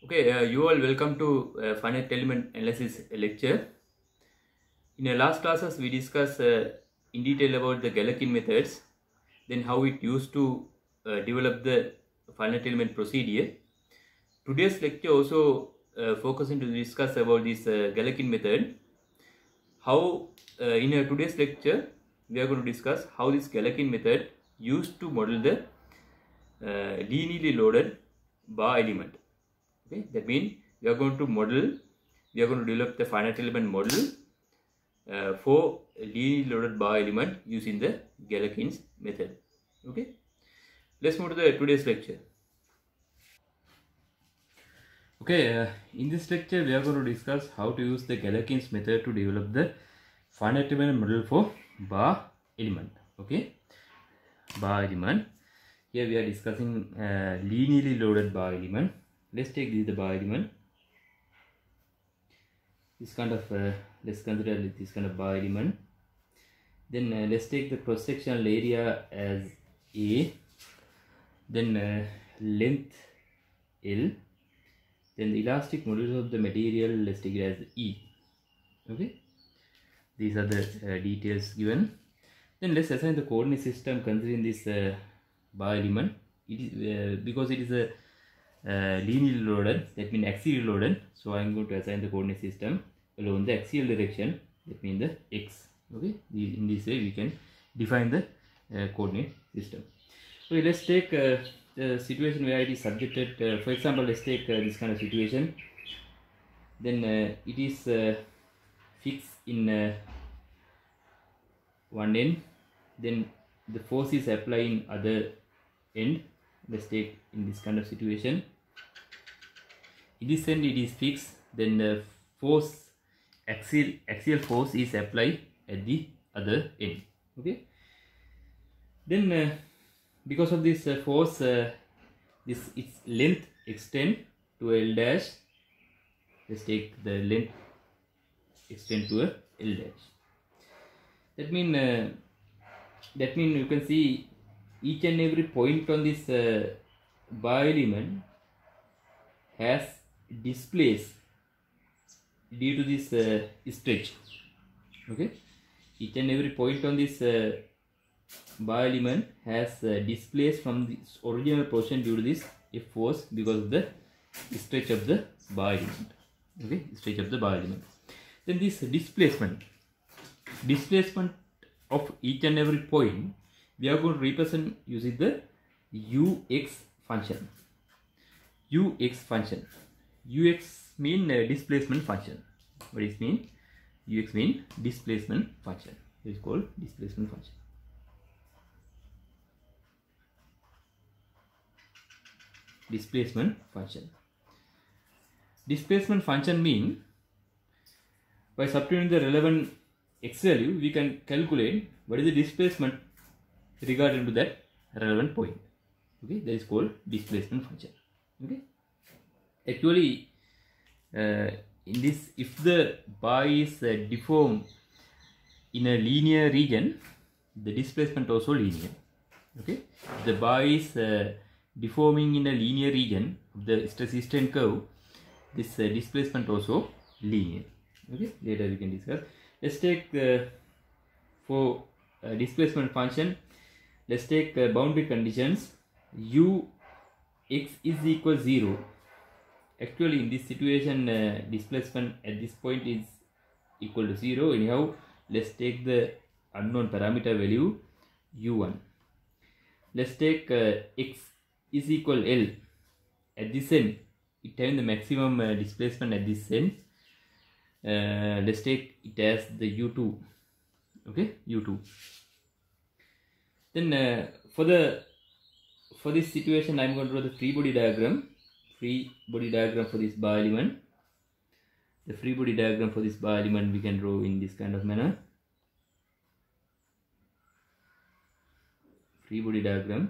Okay, you all welcome to finite element analysis lecture. In our last classes, we discussed in detail about the Galerkin methods, then how it used to develop the finite element procedure. Today's lecture also focusing to discuss about this Galerkin method. How in today's lecture we are going to discuss how this Galerkin method used to model the linearly loaded bar element. Okay, that means we are going to develop the finite element model for linearly loaded bar element using the Galerkin's method. Okay, let's move to the today's lecture. Okay, in this lecture we are going to discuss how to use the Galerkin's method to develop the finite element model for bar element. Okay, bar element. Here we are discussing linearly loaded bar element. Let's take this the bar element. This kind of let's consider this kind of bar element. Then let's take the cross sectional area as A, then length L, then the elastic modulus of the material, let's take it as E. Okay, these are the details given. Then let's assign the coordinate system considering this bar element. It is because it is a linearly loaded, that means axially loaded, so I am going to assign the coordinate system along the axial direction, that means the x. Okay, in this way we can define the coordinate system. Okay, let's take the situation where it is subjected. For example, let's take this kind of situation. Then it is fixed in one end, then the force is applied in other end. Let's take in this kind of situation. In this end it is fixed, then the force axial force is applied at the other end. Okay, then because of this force, this its length extend to L dash. Let's take the length extend to a L dash. That mean you can see each and every point on this bar element has displaced due to this stretch. Okay, each and every point on this bar element has displaced from the original position due to this F force because of the stretch of the bar element. Okay, stretch of the bar element. Then this displacement of each and every point we are going to represent using the ux function. Ux mean displacement function. What is mean? Ux mean displacement function. It is called displacement function. Displacement function mean by substituting the relevant x value we can calculate what is the displacement regarding to that relevant point. Okay, that is called displacement function. Okay, actually in this, if the bar is deformed in a linear region, the displacement also linear. Okay, if the bar is deforming in a linear region of the stress strain curve, this displacement also linear. Okay, later we can discuss. Let's take for displacement function, let's take boundary conditions. Ux is equal 0. Actually in this situation displacement at this point is equal to 0. Anyhow, let's take the unknown parameter value u1. Let's take x is equal L. At this end it has the maximum displacement at this end. Let's take it as the u2. Okay, u2. Then for this situation I am going to draw the free body diagram for this bar element. The free body diagram for this bar element we can draw in this kind of manner. Free body diagram.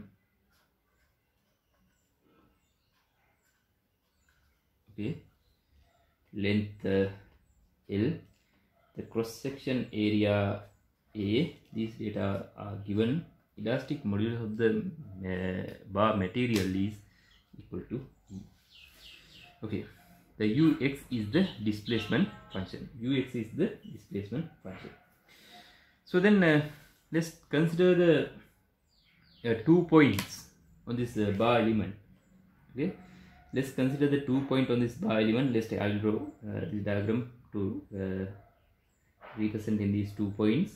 Okay, length L, the cross section area A. These data are given. Elastic modulus of the bar material is equal to E. Okay, the ux is the displacement function. Ux is the displacement function. So then let's consider the 2 points on this bar element. Okay, let's consider the 2 points on this bar element. I'll draw this diagram to represent in these 2 points.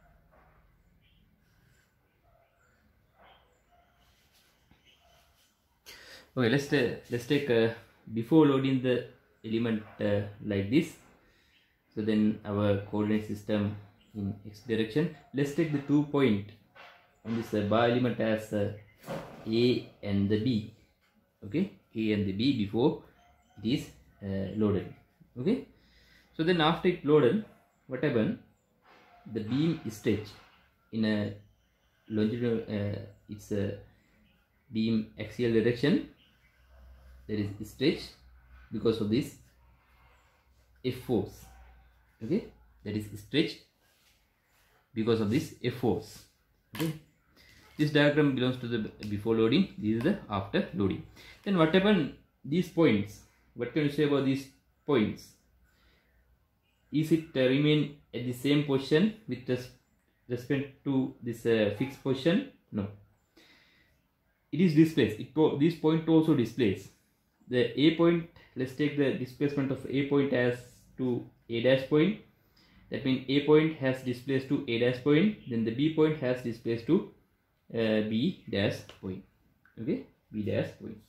Okay, let's take before loading the element like this. So then our coordinate system in x direction. Let's take the 2 points on this bar element as a and the b. Okay, a and the b before it is loaded. Okay, so then after it loaded, what happened? The beam is stretched in a longitudinal, it's a beam axial direction. There is stretch because of this F force. Okay, that is stretched because of this F force. Okay, this diagram belongs to the before loading. This is the after loading. Then what happened? These points. What can you say about these points? Is it remain at the same position with respect to this fixed position? No. It is displaced. This point also displays. The A point, let's take the displacement of A point as to A dash point. That means A point has displaced to A dash point. Then the B point has displaced to B dash point. Okay, B dash point.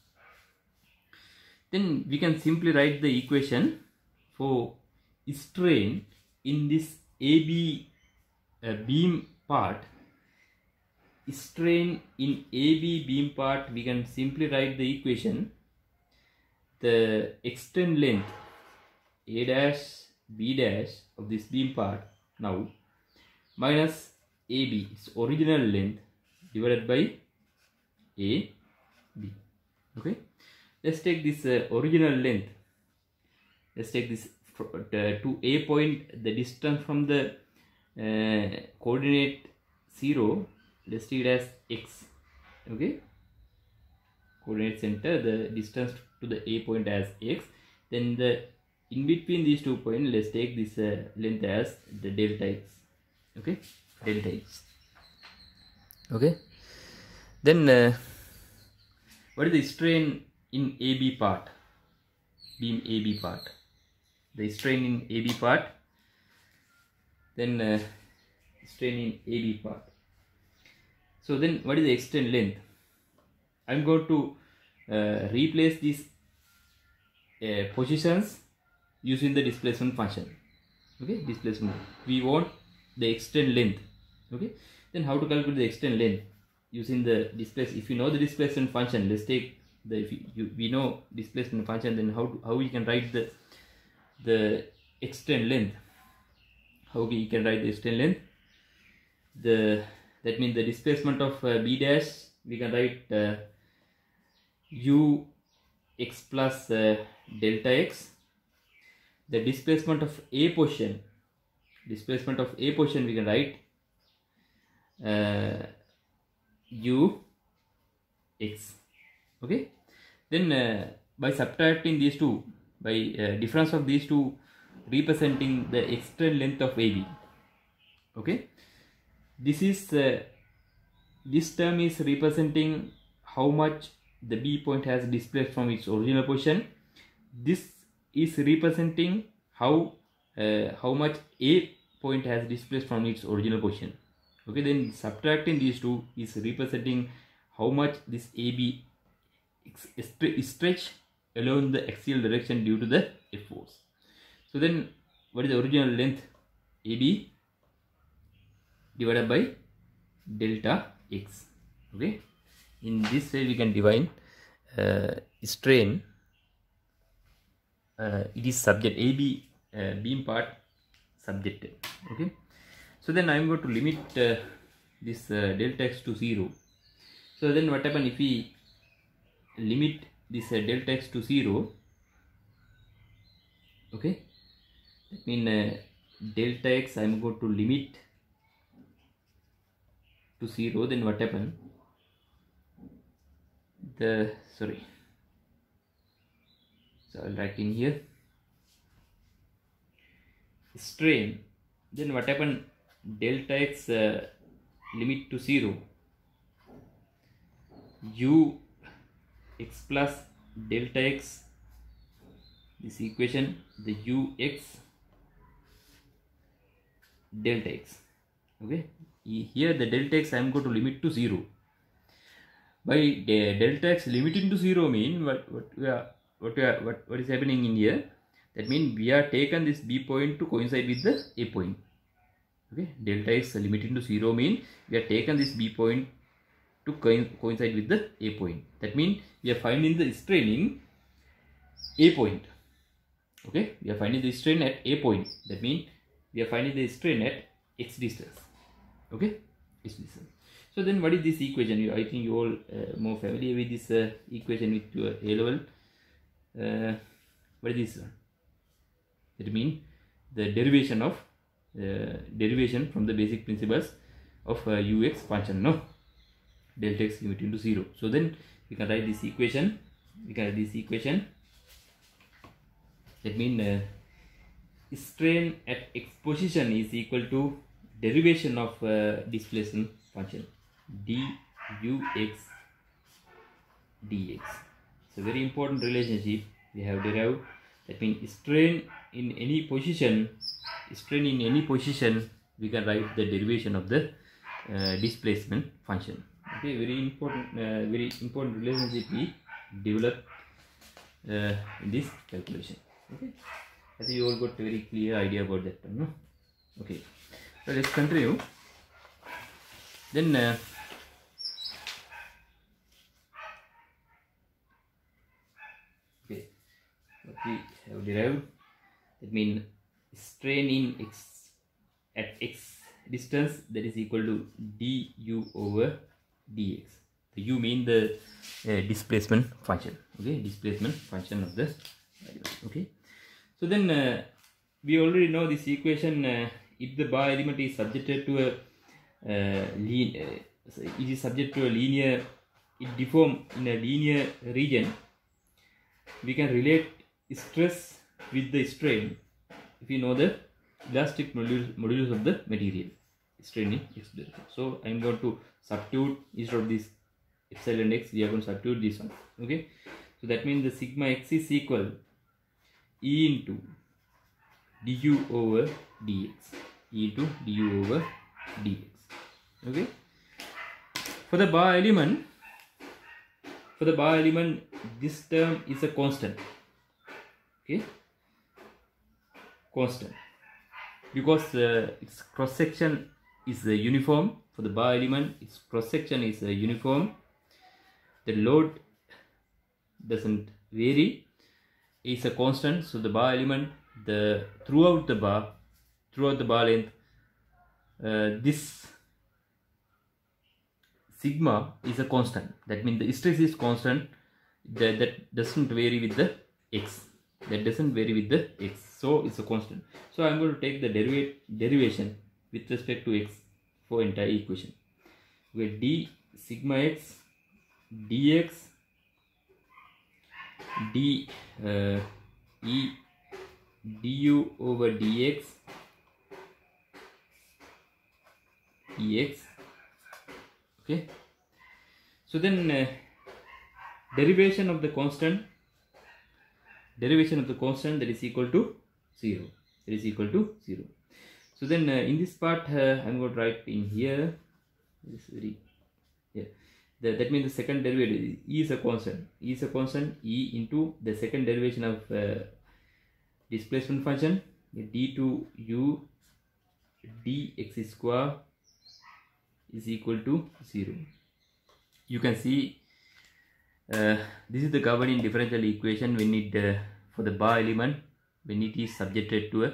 Then we can simply write the equation for strain in this AB beam part. Strain in AB beam part, we can simply write the equation. The extend length A dash B dash of this beam part now minus AB, its original length, divided by AB. Okay, let's take this original length. Let's take this to A point, the distance from the coordinate 0. Let's take it as x. Okay, coordinate center, the distance to the A point as x. Then the in between these 2 points, let's take this length as the delta x. Okay, delta x. Okay, then what is the strain in AB part? Beam AB part. The strain in AB part. Then strain in AB part. So then what is the extend length? I'm going to replace these positions using the displacement function. Okay, displacement. We want the extend length. Okay, then how to calculate the extend length using the displacement? If you know the displacement function, let's take the we know displacement function, then how we can write the extend length? How we can write the extend length? That means the displacement of B dash, we can write u x plus delta x. The displacement of A position, we can write u x. Okay, then by subtracting these two, by difference of these two representing the extend length of AB. Okay, this is this term is representing how much the B point has displaced from its original position. This is representing how much A point has displaced from its original position. Okay, then subtracting these two is representing how much this AB stretch along the axial direction due to the F force. So then what is the original length? AB divided by delta x. Okay, in this way we can define strain. It is subject, AB beam part subjected. Okay, so then I am going to limit this delta x to 0. So then what happen if we limit this delta x to 0? Okay, that means delta x I am going to limit to 0. Then what happen? So I'll write in here strain. Then what happened? Delta x limit to 0, u x plus delta x, this equation, the ux delta x. Okay, here the delta x I am going to limit to 0. By delta x limiting to 0 mean what is happening in here? That means we are taken this b point to coincide with the a point. Okay, delta x limiting to 0 mean we are taken this b point to coincide with the a point. That means we are finding the strain in a point. Okay, we are finding the strain at a point. That means we are finding the strain at x distance. Okay, x distance. So then what is this equation? I think you all more familiar with this equation with your A level. What is this one? It means the derivation of derivation from the basic principles of ux function, no? Delta x limiting to 0. So then we can write this equation. That means strain at x position is equal to derivation of displacement function dux dx. It's a very important relationship we have derived. That means strain in any position, we can write the derivation of the displacement function. Okay, very important relationship we develop in this calculation. Okay, I think you all got a very clear idea about that one, no? Okay, so let's continue. Then okay, what we have derived, that means strain in x at x distance, that is equal to du over dx. The u mean the displacement function. Okay, displacement function of the value. Okay, so then we already know this equation. If the bar element is subjected to a linear, it deform in a linear region, we can relate stress with the strain if you know the elastic modulus of the material, strain in x direction. So I am going to substitute, instead of this epsilon x, we are going to substitute this one. Okay, so that means the sigma x is equal E into du over dx, E into du over dx. Okay, for the bar element, this term is a constant. Okay, constant, because its cross section is uniform. For the bar element, its cross section is uniform. The load doesn't vary. It's a constant. So the bar element, throughout the bar length, this sigma is a constant. That means the stress is constant. That doesn't vary with the x. So it's a constant. So I'm going to take the derivation with respect to x for entire equation, where d sigma x dx d e du over dx dx. Okay, so then derivation of the constant, that is equal to 0. So then in this part I'm going to write in here, that means the second derivative, e is a constant, e into the second derivation of displacement function, d2u dx square is equal to 0. You can see this is the governing differential equation when it for the bar element, when it is subjected to a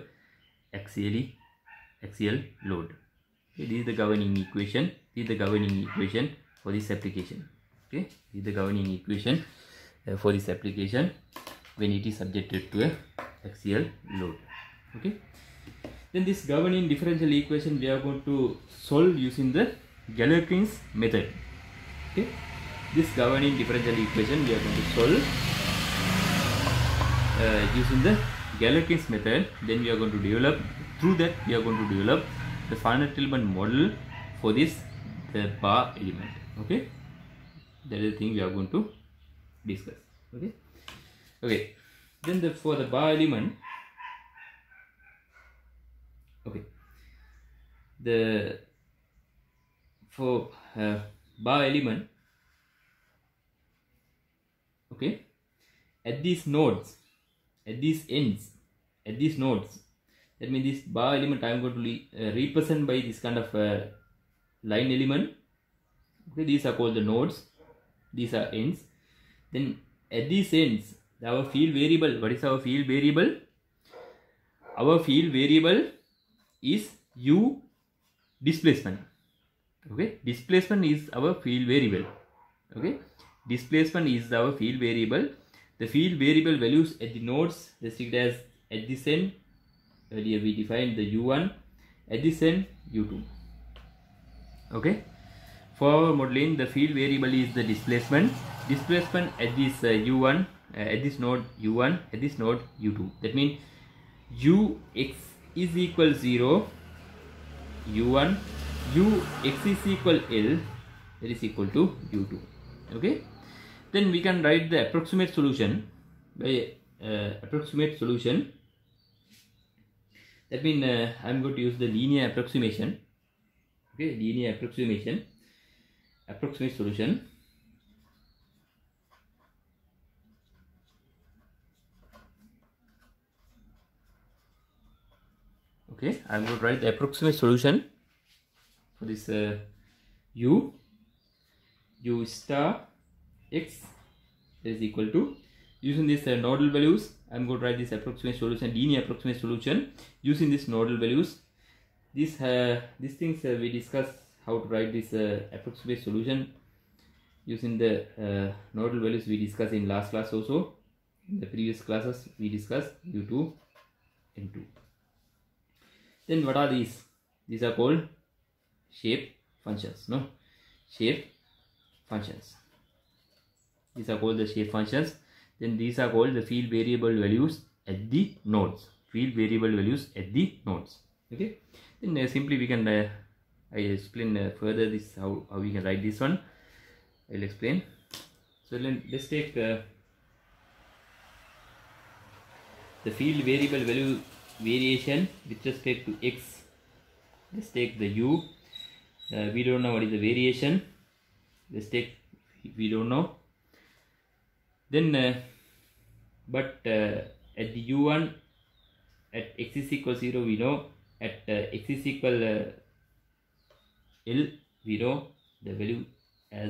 axial load. Okay, this is the governing equation. For this application. Okay, this is the governing equation for this application when it is subjected to a axial load. Okay, then this governing differential equation we are going to solve using the Galerkin's method. Okay, this governing differential equation we are going to solve using the Galerkin's method, then we are going to develop, through that we are going to develop the finite element model for this the bar element. Okay, that is the thing we are going to discuss. Okay, then for the bar element, okay, for bar element, okay, at these nodes, at these ends, at these nodes, that means this bar element I am going to represent by this kind of line element. Okay, these are called the nodes, these are ends. Then at these ends, our field variable, what is our field variable? Our field variable is u displacement. Okay, displacement is our field variable. Okay, displacement is our field variable. The field variable values at the nodes restricted as at this end. Earlier we defined the u1, at this end u2. Okay, for our modeling, the field variable is the displacement. Displacement at this u1, at this node u1, at this node u2. That means ux is equal 0, u1, ux is equal L, that is equal to u2. Okay, then we can write the approximate solution by approximate solution. That means I am going to use the linear approximation. Okay, linear approximation, approximate solution. Okay, I am going to write the approximate solution for this u star x is equal to, using this nodal values, I am going to write this approximate solution, linear approximate solution using this nodal values. These things we discuss how to write this approximate solution using the nodal values we discussed in last class also. In the previous classes we discussed u2 and 2. Then what are these? These are called shape functions. No, shape functions. These are called the shape functions. Then these are called the field variable values at the nodes. Field variable values at the nodes. Okay. Then simply we can I explain further this how we can write this one. I'll explain. So let's take the field variable value variation with respect to x. Let's take the u. We don't know what is the variation. Let's take, we don't know. Then but at the u1 at x is equal 0 we know, at x is equal L we know the value as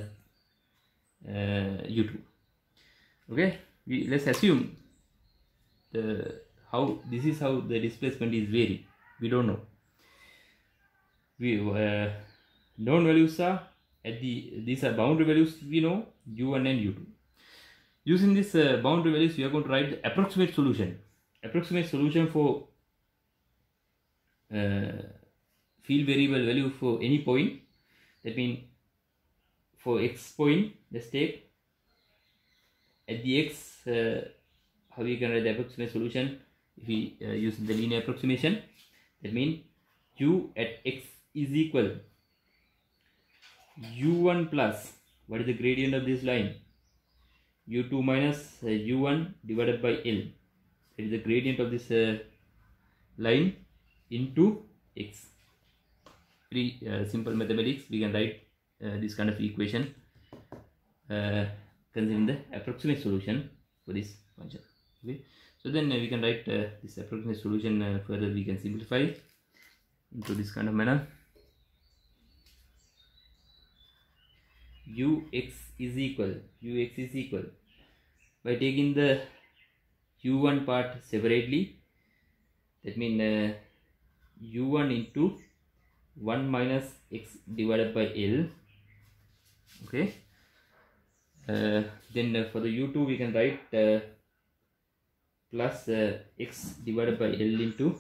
u2. Okay, let's assume this is how the displacement is vary. We don't know. We known values are at these are boundary values we know, u1 and u2. Using this boundary values we are going to write the approximate solution. Approximate solution for field variable value for any point. That means for x point, let's take at the x, how we can write the approximate solution if we use the linear approximation. That means u at x is equal u1 plus, what is the gradient of this line? u2 minus u1 divided by L. That is the gradient of this line into x. Very simple mathematics. We can write this kind of equation considering the approximate solution for this function. Okay, so then we can write this approximate solution further. We can simplify into this kind of manner. ux is equal by taking the u1 part separately. That means u1 into 1 minus x divided by L. Okay, then for the u2 we can write plus x divided by L into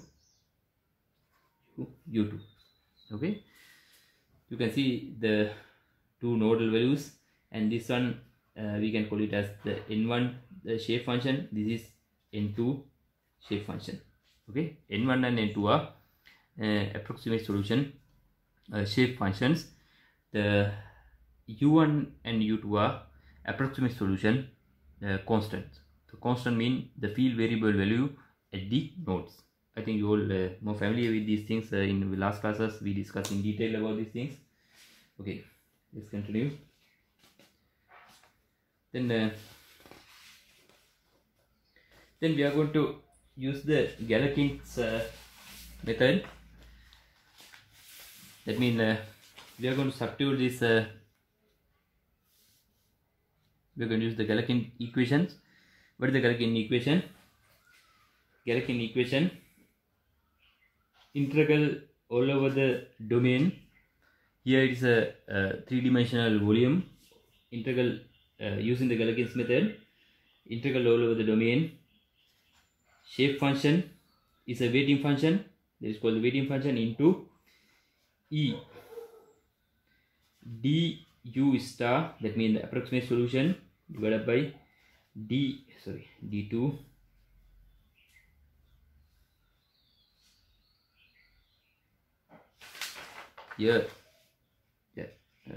u2. Okay, you can see the two nodal values, and this one we can call it as the n1, the shape function. This is n2 shape function. Okay, n1 and n2 are approximate solution shape functions. The u1 and u2 are approximate solution constants. The constant mean the field variable value at the nodes. I think you all more familiar with these things. In the last classes we discussed in detail about these things. Okay, let's continue. Then we are going to use the Galerkin's method. That means we are going to substitute this. We are going to use the Galerkin equations. What is the Galerkin equation? Galerkin equation: integral all over the domain. Here it is a three-dimensional volume. Integral using the Galerkin's method. Integral all over the domain. Shape function is a weighting function. That is called the weighting function into E du star. That means the approximate solution divided by d2 here. Yeah.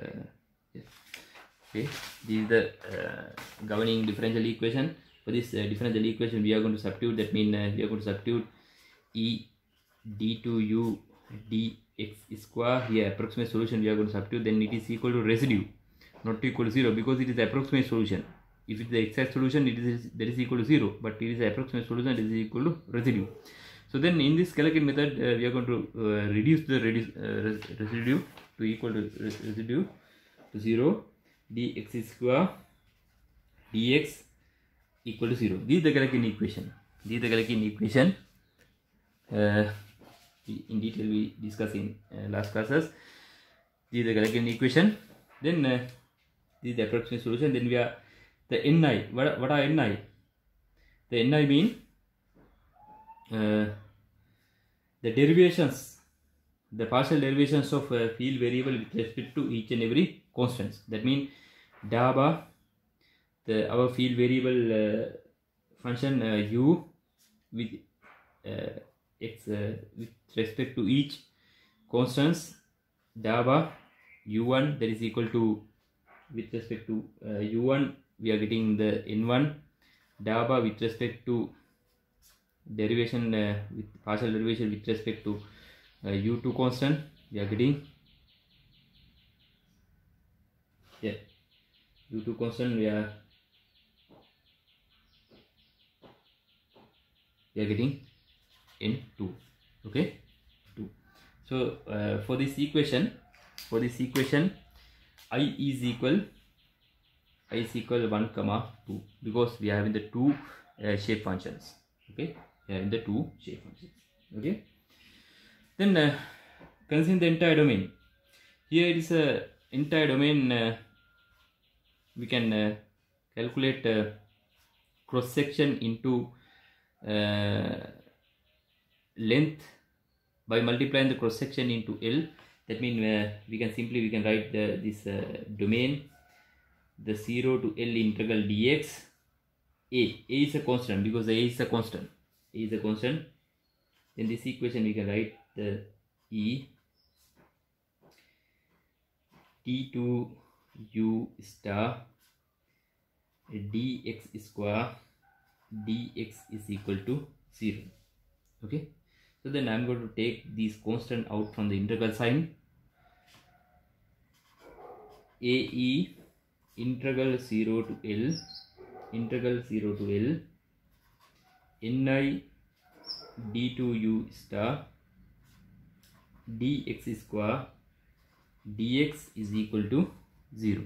Okay, this is the governing differential equation. For this differential equation we are going to substitute. That means we are going to substitute E d2u dx square. Here approximate solution we are going to substitute. Then it is equal to residue, not equal to 0, because it is the approximate solution. If it is the exact solution, it is that is equal to 0, but it is the approximate solution, it is equal to residue. So then in this Galerkin method we are going to reduce the residue to equal to residue to 0. Dx square dx equal to 0. This is the Galerkin equation. This is the Galerkin equation. In detail we discussed in last classes. This is the Galerkin equation. Then this is the approximate solution. Then we are the ni. What are ni? The ni mean the derivations, the partial derivations of field variable with respect to each and every constants. That means daba, our field variable function u with x with respect to each constants, daba u1, that is equal to, with respect to u1 we are getting the n1, daba with respect to derivation with partial derivation with respect to u2 constant, we are getting u2 constant, we are getting n2. Okay, 2. So for this equation I is equal 1 comma 2, because we are having the two shape functions. Okay, we are in the two shape functions. Okay, then consider the entire domain. Here it is a entire domain. We can calculate cross section into length by multiplying the cross section into L. That means we can write this domain, the 0 to L integral dx. A is a constant, because A is a constant. In this equation we can write the E t2u star dx square dx is equal to 0. Okay, so then I am going to take this constant out from the integral sign. AE integral 0 to L ni d2u star dx square dx is equal to 0.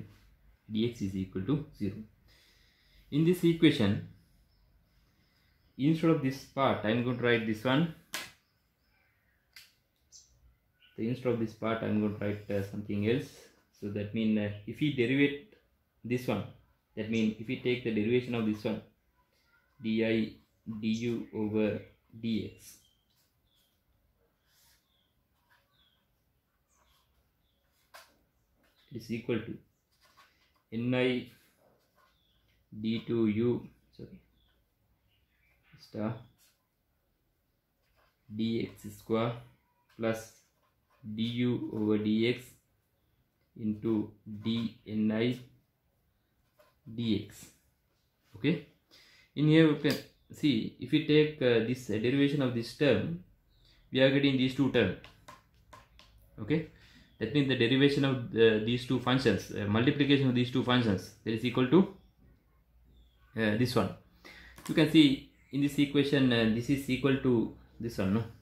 In this equation, instead of this part, I am going to write this one. So instead of this part, I am going to write something else. So that means if we derivate this one, that means if we take the derivation of this one, di du over dx, is equal to ni d2u star dx square plus du over dx into dni dx. Okay, in here we can see if we take this derivation of this term, we are getting these two terms. Okay, that means the derivation of these two functions, multiplication of these two functions, that is equal to this one. You can see in this equation this is equal to this one, no?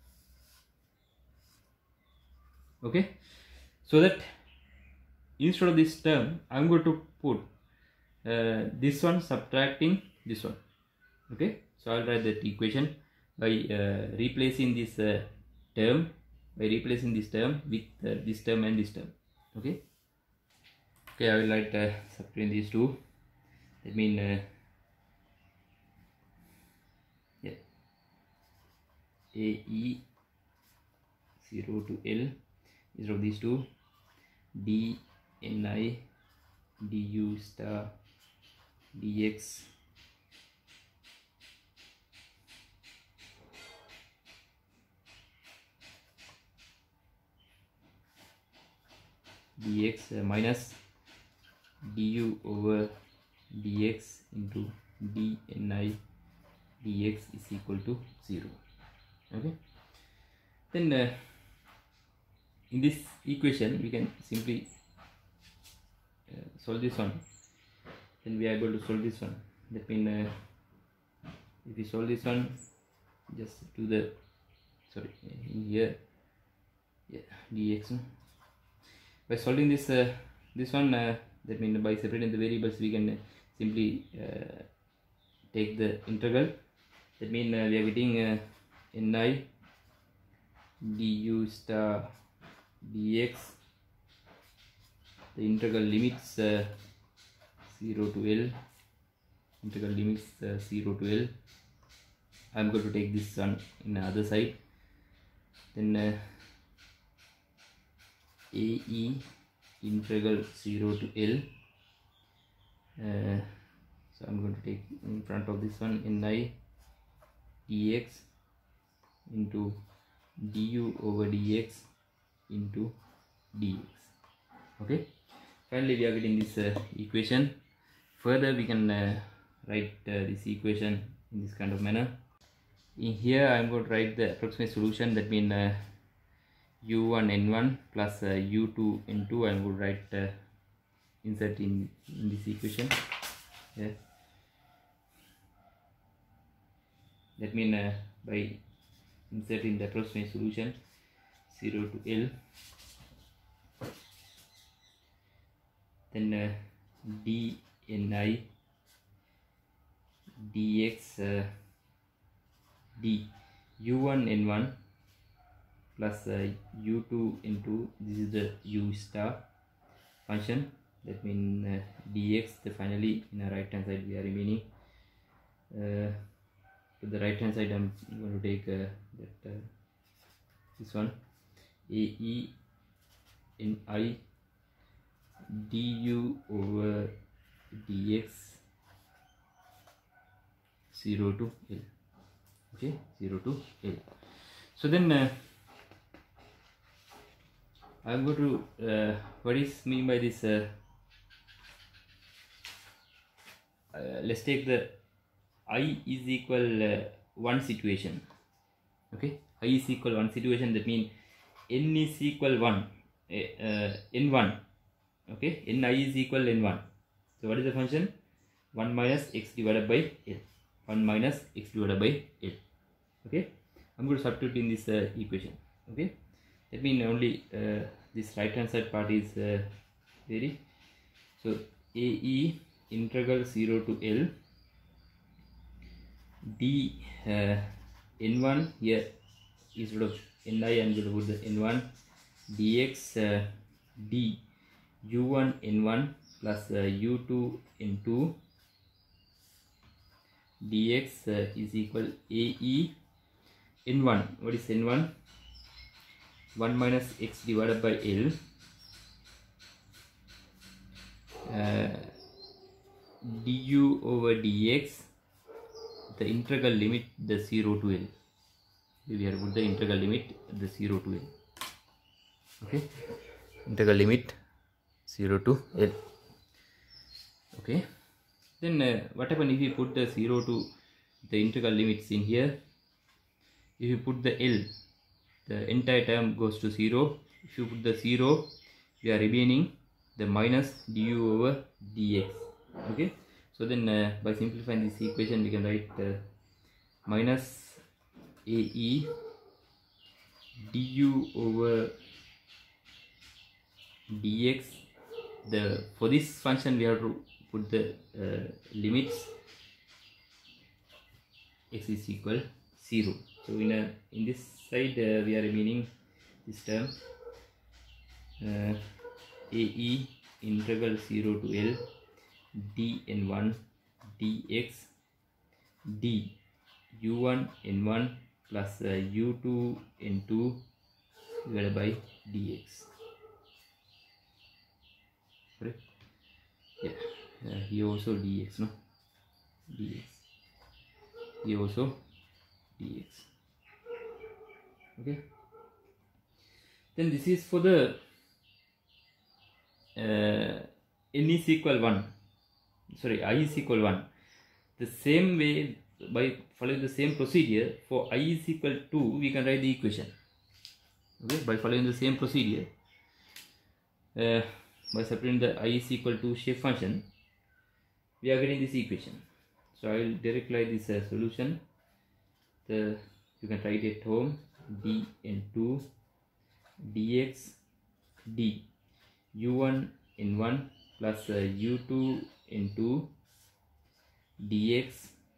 Okay, so that instead of this term I am going to put this one subtracting this one. Okay, so I'll write that equation by replacing this term with this term and this term. Okay, I will write subtracting these two. That means AE 0 to L is of these two, d ni du star dx minus du over dx into dni dx is equal to 0. Okay, then in this equation we can simply solve this one. Then we are able to solve this one. That means if we solve this one, just do the in here, dx. By solving this this one, that means by separating the variables, we can simply take the integral. That means we are getting ni du star dx, the integral limits 0 to L, I am going to take this one in the other side. Then AE integral 0 to L, so I am going to take in front of this one ni dx into du over dx into dx. Okay, finally we are getting this equation. Further we can write this equation in this kind of manner. In here I am going to write the approximate solution. That means u1 n1 plus u2 n2 I am going to write insert in this equation. Yeah, that means by inserting the approximate solution 0 to L, then d ni dx d u1 n1 plus u2 into, this is the u star function. That means dx, the finally in the right hand side we are remaining. To the right hand side I am going to take this one, AE in I du over dx 0 to L. Okay, 0 to L. So then I am going to what is mean by this? Let's take the I is equal 1 situation. Okay, I is equal 1 situation. That means n is equal 1, n1. Okay, ni is equal n1. So what is the function? 1 minus x divided by L. 1 minus x divided by L. Okay, I'm going to substitute in this equation. Okay, that means only this right hand side part is very. So AE integral 0 to L d n1, here instead of ni I am going to put the n1 dx d u1 n1 plus u2 n2 dx is equal AE n1. What is n1? 1 minus x divided by L du over dx the integral limit the 0 to L. We have to put the integral limit the 0 to L. Okay, integral limit 0 to L. Okay, then what happens if you put the 0 to the integral limits in here? If you put the L, the entire term goes to 0. If you put the 0, we are remaining the minus du over dx. Okay, so then by simplifying this equation, we can write minus ae du over dx. For this function, we have to put the limits x is equal 0. So in this side we are remaining this term ae integral 0 to L dn1 dx d u1 n1 plus u2 n2 divided by dx. Correct? Yeah, here also dx, no? Dx. Here also dx. Okay. Then this is for the n is equal 1. Sorry, I is equal 1. The same way, by following the same procedure, for I is equal 2, we can write the equation. Okay, by following the same procedure, by substituting the I is equal to shape function, we are getting this equation. So I will directly write this solution. You can write it at home. dn2 dx d u1 n1 plus u2 n2 dx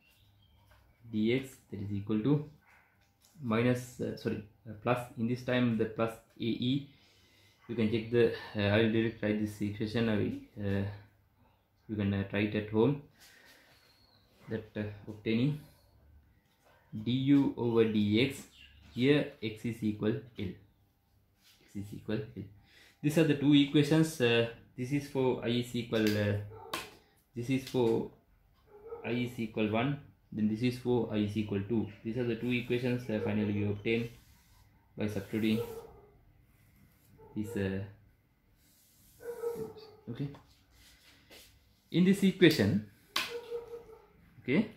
that is equal to minus plus, in this time the plus ae. You can check the I will directly write this equation. You can try it at home, that obtaining du over dx, here x is equal L. X is equal L. These are the two equations. This is for I is equal this is for I is equal 1, then this is for I is equal 2. These are the two equations finally we obtain by substituting this okay, in this equation. Okay,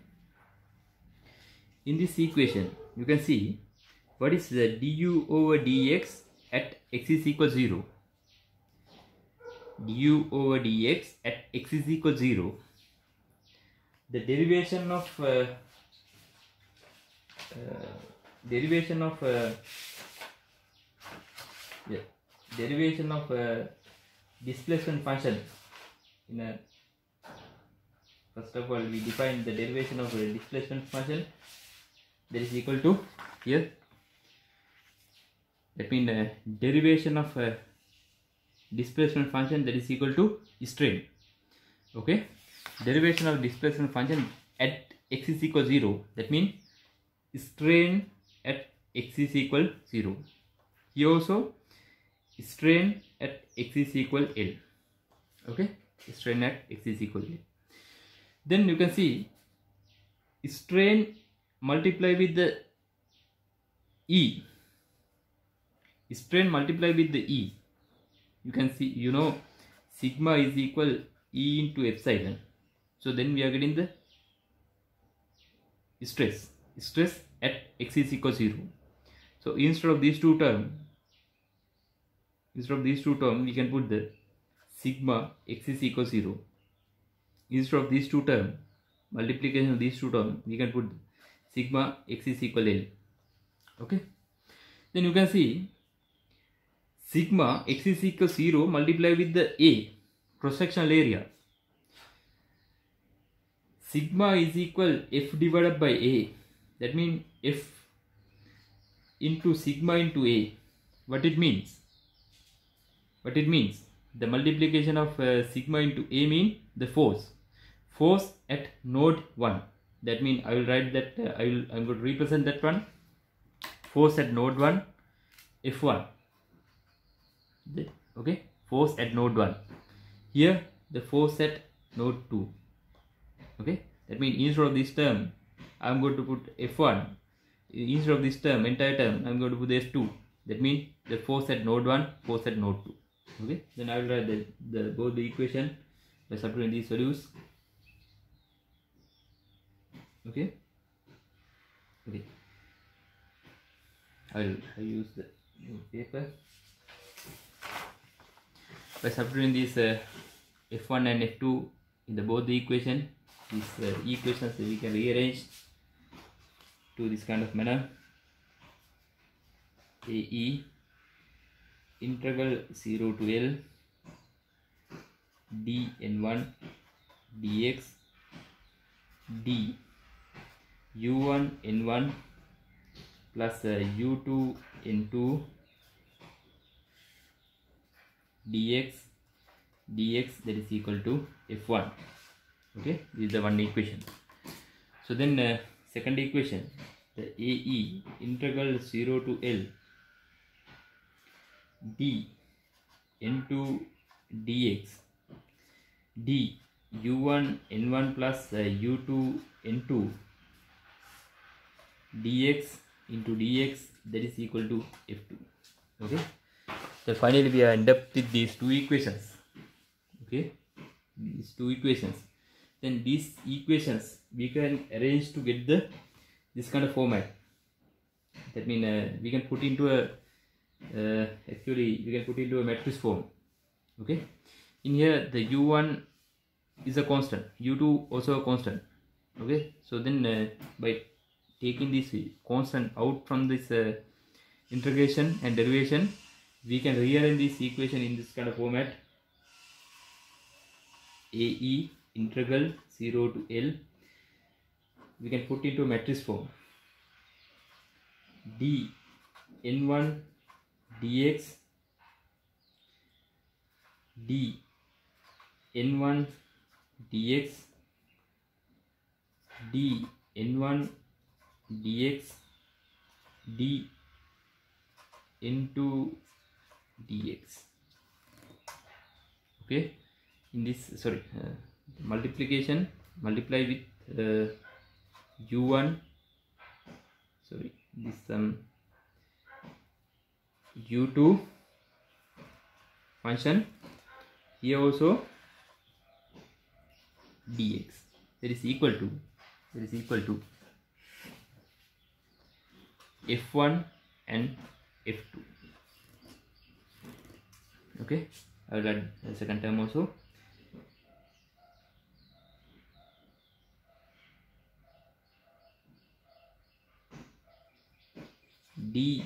in this equation you can see what is the du over dx at x is equal 0. Du over dx at x is equal 0. The derivation of displacement function. First of all, we define the derivation of a displacement function, that is equal to here. That means derivation of a displacement function, that is equal to strain. Okay, derivation of displacement function at x is equal 0. That means strain at x is equal 0. Here also strain at x is equal L. Okay, strain at x is equal L. Then you can see strain multiply with the E. Strain multiply with the E. You can see, sigma is equal E into epsilon. So then we are getting the stress at x is equal 0. So instead of these two terms, we can put the sigma x is equal 0. Instead of these two terms, multiplication of these two terms, we can put sigma x is equal L. Okay, then you can see sigma x is equal 0 multiply with the A, cross-sectional area. Sigma is equal F divided by A. That means F into sigma into A. What it means? The multiplication of sigma into A means the force at node 1. That means I will write that I'm going to represent that one. Force at node 1, F1. Okay, force at node 1. Here the force at node 2. Okay, that means instead of this term I'm going to put F1 instead of this term, entire term, I'm going to put F2. That means the force at node 1, force at node 2. Okay, then I will write both the equation by substituting these values. Okay, I'll use the new paper. By substituting these F1 and F2 in both the equation, these equations we can rearrange to this kind of manner. AE integral 0 to L dn1 dx d u1 n1 plus u2 n2 dx that is equal to F1. Okay, this is the one equation. So then second equation, the AE integral 0 to L d n2 dx d u1 n1 plus u2 n2 dx into dx that is equal to F2. Okay, so finally we are end up with these two equations. Okay, these two equations. Then these equations we can arrange to get this kind of format. That means we can put into a actually we can put into a matrix form. Okay, in here the u1 is a constant, u2 also a constant. Okay, so then by taking this constant out from this integration and derivation, we can rearrange this equation in this kind of format. AE integral 0 to L, we can put into a matrix form. D n1 dx d n1 dx d n1 dx d n2 dx. Okay, in this multiplication, multiply with u1, sorry, this u2 function, here also dx that is equal to F1 and F2. Okay, I will add the second term also. D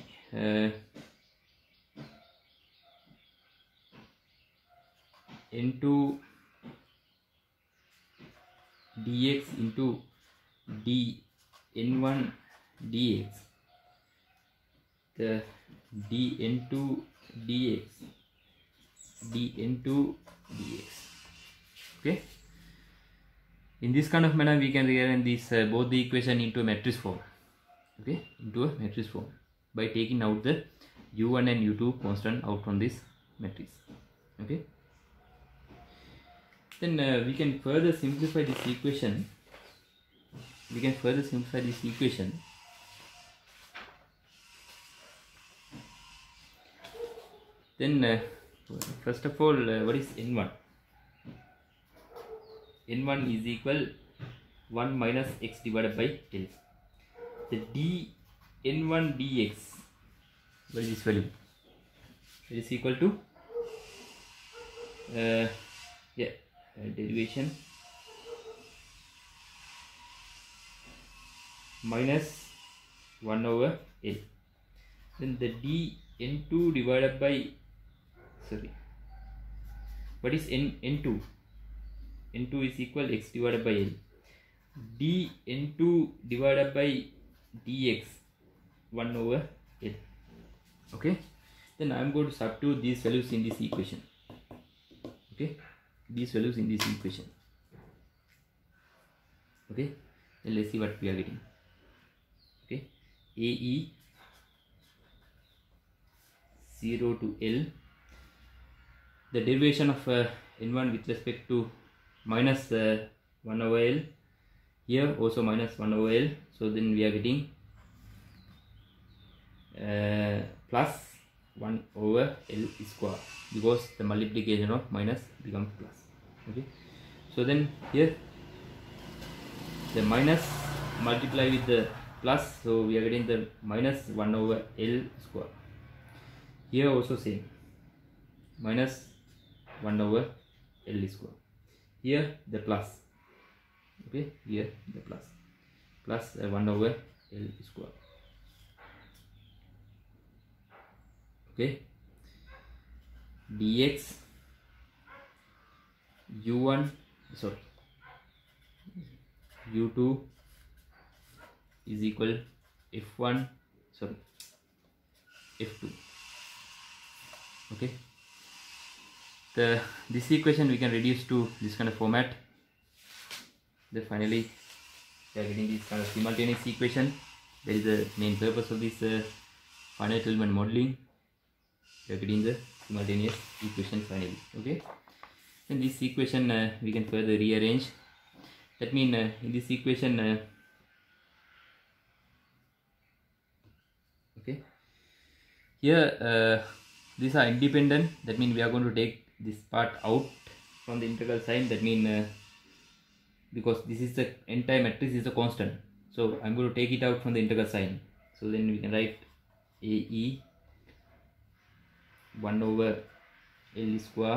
n2 dx into d n1 dx, the dn2 dx dn2 dx. Okay, in this kind of manner we can rearrange this both the equation into a matrix form. Okay, into a matrix form by taking out the u1 and u2 constant out from this matrix. Okay, then we can further simplify this equation. Then first of all, what is n1? n1 is equal 1 minus x divided by L. The d n1 dx, what is this value? It is equal to derivation minus 1 over L. Then the d n2 divided by, sorry, what is n2? n2 is equal x divided by L. d n2 divided by dx 1 over L. Okay, then I am going to substitute these values in this equation. Okay, these values in this equation. Okay, then let's see what we are getting. Okay, AE 0 to L, the derivation of n1 with respect to minus 1 over L Here also minus 1 over L, so then we are getting plus 1 over L square, because the multiplication of minus becomes plus. Okay, so then here the minus multiply with the plus, so we are getting the minus 1 over L square. Here also same, minus 1 over L square. Here the plus. Okay, here the plus 1 over L square. Okay, dx u1 sorry u2 is equal f1 sorry f2. Okay, this equation we can reduce to this kind of format. Then finally we are getting this kind of simultaneous equation. That is the main purpose of this finite element modeling. We are getting the simultaneous equation finally. Okay, and this equation we can further rearrange. That means in this equation okay, here these are independent. That means we are going to take this part out from the integral sign. That means because this is the entire matrix is a constant, so I'm going to take it out from the integral sign. So then we can write AE 1 over L square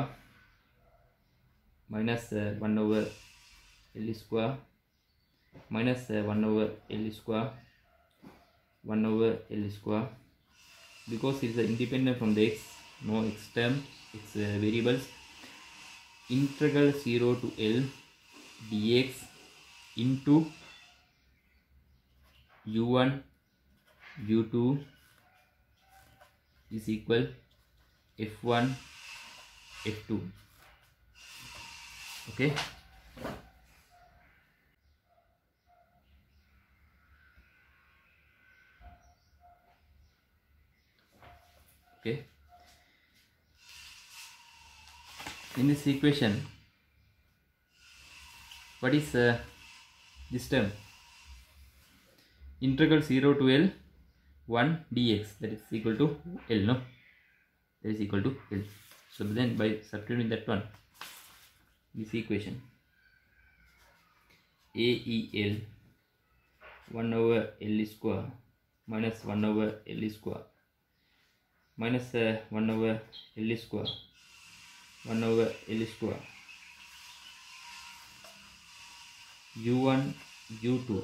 minus 1 over L square minus 1 over L square 1 over L square, because it is independent from the x, no x term, x variables, integral 0 to L dx into u1 u2 is equal f1 f2. Okay, okay, in this equation what is this term? Integral 0 to L 1 dx, that is equal to L, no, that is equal to L. So then by substituting that one, this equation AEL 1 over L square minus 1 over L square minus 1 over L square 1 over L square u1 u2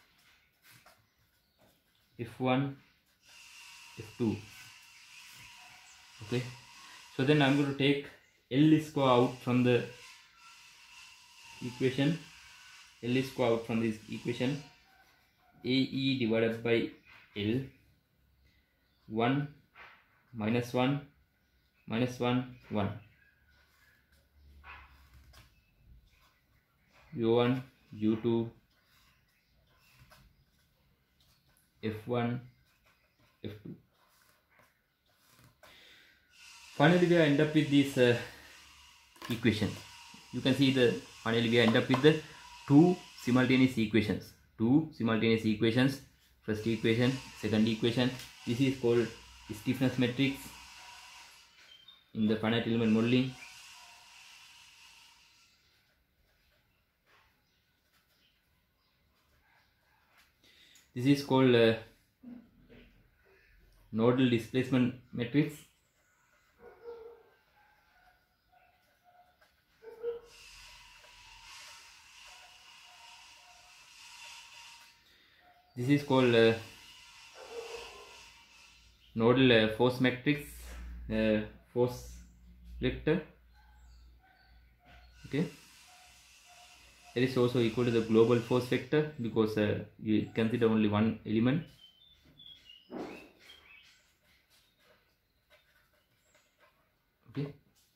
f1 f2. Okay, so then I'm going to take L square out from the equation. L square out from this equation. AE divided by L 1 minus 1 minus 1 1 u1 u2 f1 f2. Finally we end up with this equation. You can see the finally we end up with the two simultaneous equations. First equation, second equation. This is called stiffness matrix in the finite element modeling. This is called nodal displacement matrix. This is called nodal force matrix, force vector. Okay, that is also equal to the global force vector, because you consider only one element. Okay,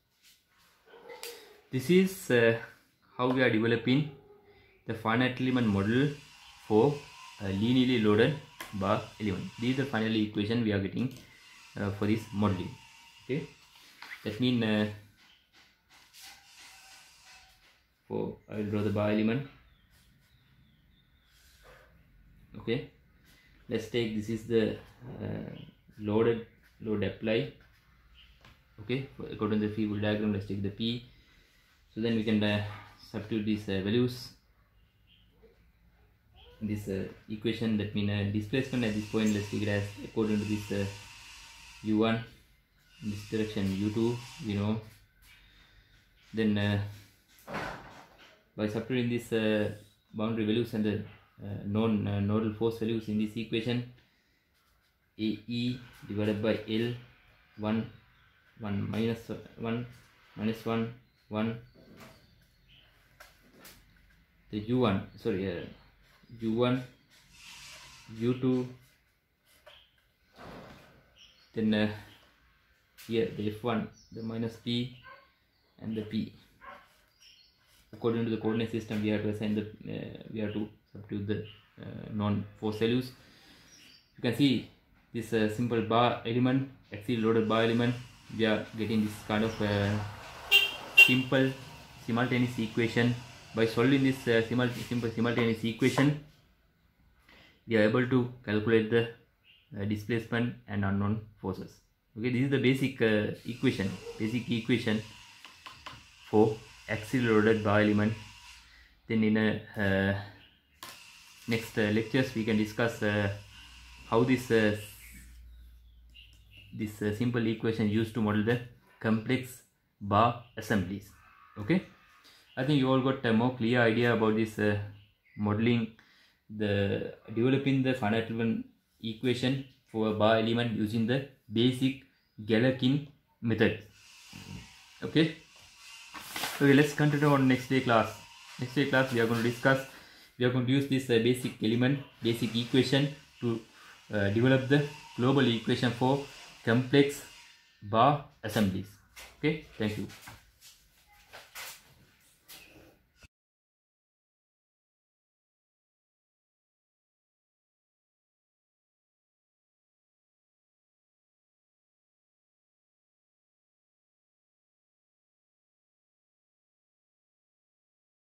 this is how we are developing the finite element model for linearly loaded bar element. This is the final equation we are getting for this modeling. Okay, that means I will draw the bar element. Okay, let's take, this is the load apply. Okay, according to the feeble diagram, let's take the P. So then we can substitute these values in this equation. That means displacement at this point, let's take it as according to this u1, in this direction u2, we know. Then by substituting these boundary values and the known nodal force values in this equation, AE divided by L 1 minus 1 the u1, sorry, u1, u2, then here the f1, the minus p, and the p. According to the coordinate system, we have to assign the we have to substitute the known force values. You can see this simple bar element, axially loaded bar element. We are getting this kind of simple simultaneous equation. By solving this simple simultaneous equation, we are able to calculate the displacement and unknown forces. Okay, this is the basic equation for axially loaded bar element. Then in next lectures we can discuss how this simple equation used to model the complex bar assemblies. Okay, I think you all got a more clear idea about this modeling, the developing the finite element equation for a bar element using the basic Galerkin method. Okay, let's continue on next day class. Next day class we are going to use this basic equation to develop the global equation for complex bar assemblies. Okay, thank you.